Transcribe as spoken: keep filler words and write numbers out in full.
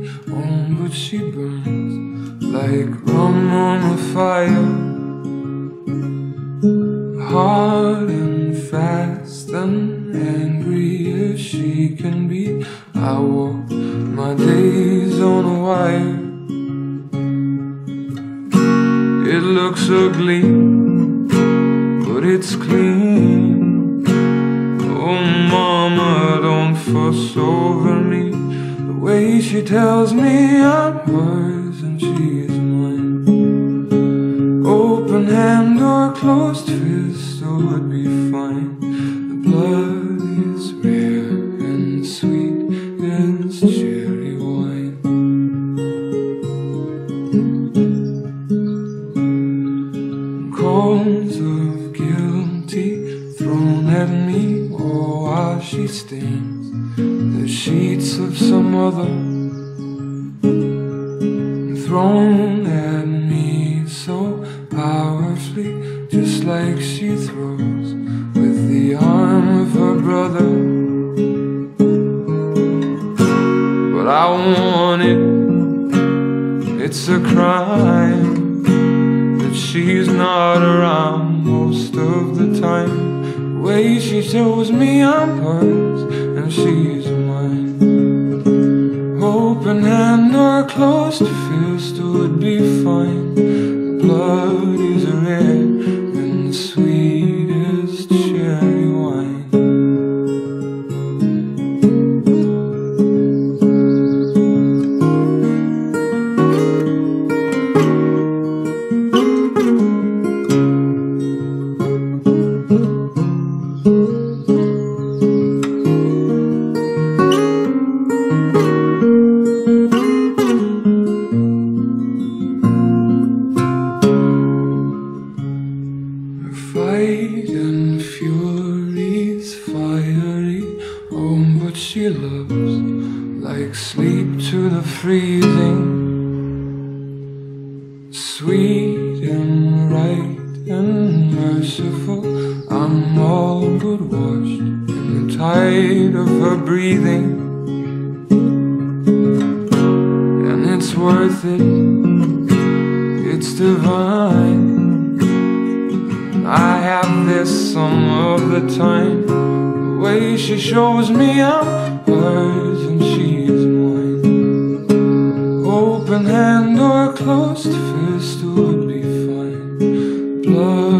Oh, but she burns like rum on a fire, hard and fast and angry as she can be. I walk my days on a wire. It looks ugly, but it's clean. Oh mama, don't fuss over me. The way she tells me I'm hers and she's mine. Open hand or closed fist, oh it'd be fine. The blood is rare and sweet as cherry wine. Cones of guilty thrown at me, oh how she stains the sheets of some other, thrown at me so powerfully, just like she throws with the arm of her brother. But I want it, it's a crime that she's not around most of the time. The way she shows me I'm hers and she's mine. Open hand or closed fist would be fine. The blood is red and sweet as cherry wine. Fight and fury's fiery, oh but she loves like sleep to the freezing. Sweet and right and merciful, I'm all but washed in the tide of her breathing. And it's worth it, it's divine. I have this some of the time. The way she shows me I'm hers and she's mine. Open hand or closed fist would be fine. Blood